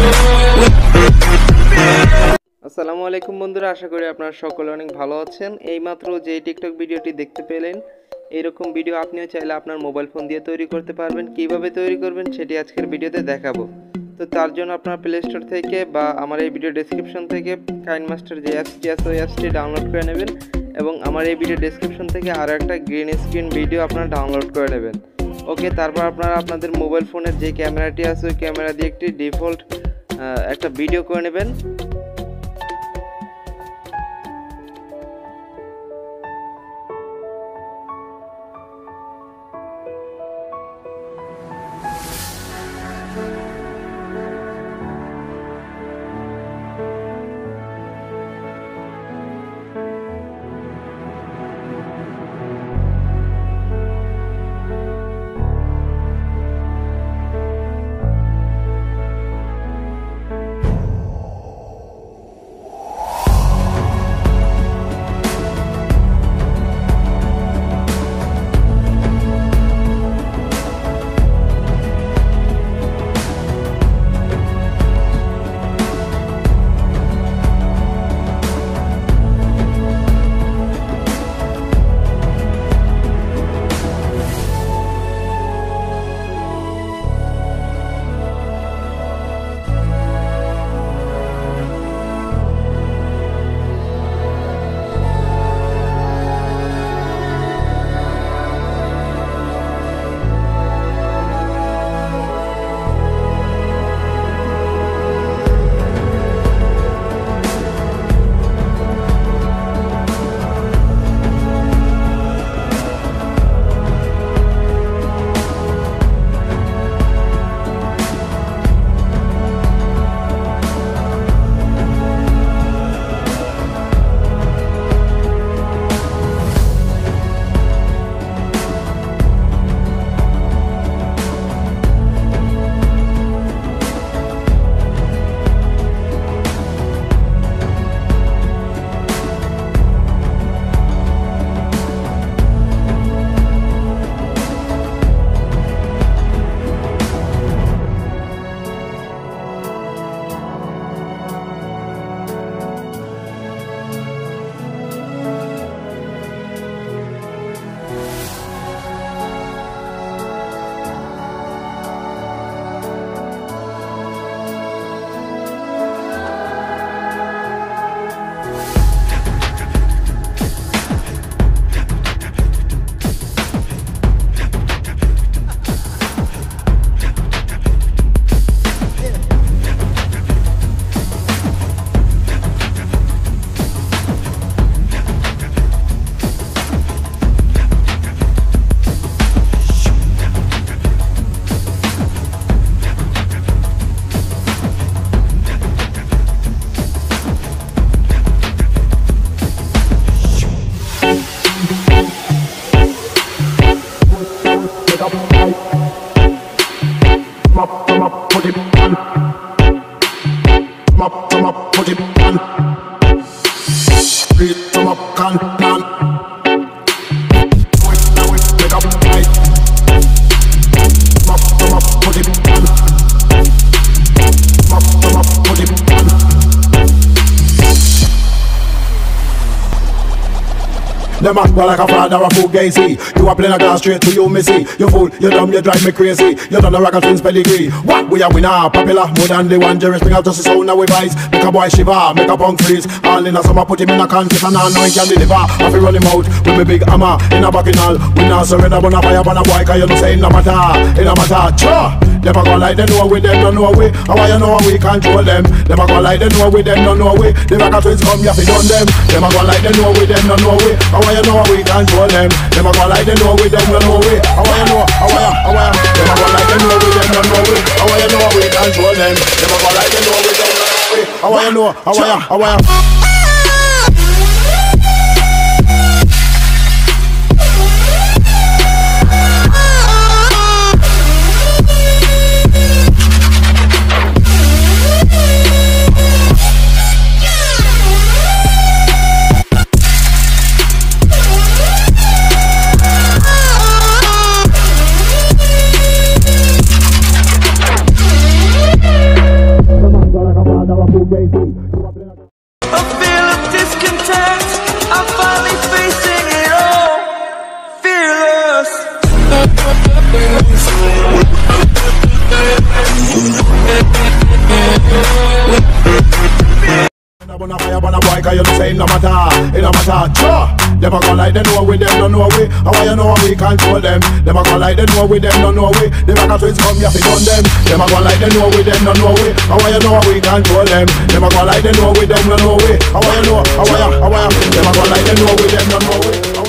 আসসালামু আলাইকুম বন্ধুরা, আশা করি আপনারা সকলে অনেক ভালো আছেন। এইমাত্র যে টিকটক ভিডিওটি দেখতে পেলেন, এইরকম ভিডিও আপনিও চাইলে আপনার মোবাইল ফোন দিয়ে তৈরি করতে পারবেন। কিভাবে তৈরি করবেন সেটি আজকের ভিডিওতে দেখাবো। তো তার জন্য আপনার প্লে স্টোর থেকে বা আমার এই ভিডিও ডেসক্রিপশন থেকে কাইনমাস্টার যে অ্যাপসটি আছে ওই অ্যাপসটি ডাউনলোড করে নেবেন এবং আমার এই ভিডিও ডেসক্রিপশন থেকে আরও একটা গ্রিন স্ক্রিন ভিডিও আপনারা ডাউনলোড করে নেবেন। ওকে, তারপর আপনারা আপনাদের মোবাইল ফোনের যে ক্যামেরাটি আছে ওই ক্যামেরা দিয়ে একটি ডিফল্ট একটা ভিডিও করে নেবেন। Them act like a father of fugazi. You are playing a glass straight to you, missy. You fool, you dumb, you drive me crazy. You done a rock and twins pedigree. What we are winner, popular, more than the one. Jerry bring out just the sound now we vice. Make a boy shiver, make a punk freeze. All in a summer, put him in a contest and I know he can deliver. I feel run him out with me big hammer in a bacchanal. We not surrender, but a fire, but a boy, cause you know say in a matter, cha. Never go like they know we, them don't know we. How you know we control them? Never go like they know we, them don't know we. The rock and twins come, you have to done them. Never go like they know we, them don't know we. How you know we control them? Never go like they know we, them don't know we. How you know? Never go like they know we, them don't know we. How you know we control them? Never go like they know we, them don't know we. How you know? How you? fugazi. You are playing A feel of discontent, I'm finally facing it all, fearless. on a fire, on a boy, cause you know say it no matter, it no matter. Sure, them a go like they know we, them don't know we. How you know we control them? Them a go like they know we, them don't know we. The back of twins come, you have to done them. Them a go like they know we, them don't know we. How you know we control them? Them a go like they know we, them don't know we. How you know? How you? Them a go like they know we, them don't know we.